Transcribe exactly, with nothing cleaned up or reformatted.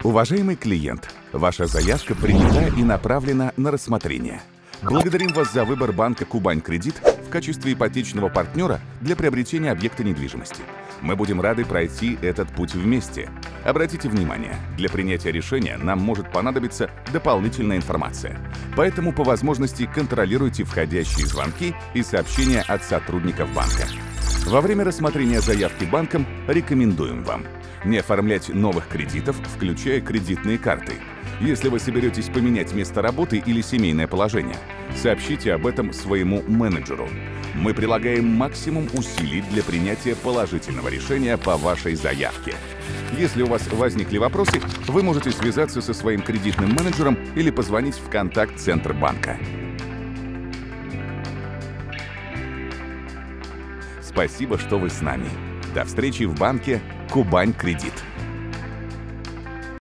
Уважаемый клиент, ваша заявка принята и направлена на рассмотрение. Благодарим вас за выбор банка «Кубань Кредит» в качестве ипотечного партнера для приобретения объекта недвижимости. Мы будем рады пройти этот путь вместе. Обратите внимание, для принятия решения нам может понадобиться дополнительная информация. Поэтому по возможности контролируйте входящие звонки и сообщения от сотрудников банка. Во время рассмотрения заявки банком рекомендуем вам не оформлять новых кредитов, включая кредитные карты. Если вы соберетесь поменять место работы или семейное положение, сообщите об этом своему менеджеру. Мы прилагаем максимум усилий для принятия положительного решения по вашей заявке. Если у вас возникли вопросы, вы можете связаться со своим кредитным менеджером или позвонить в контакт-центр банка. Спасибо, что вы с нами. До встречи в банке «Кубань Кредит».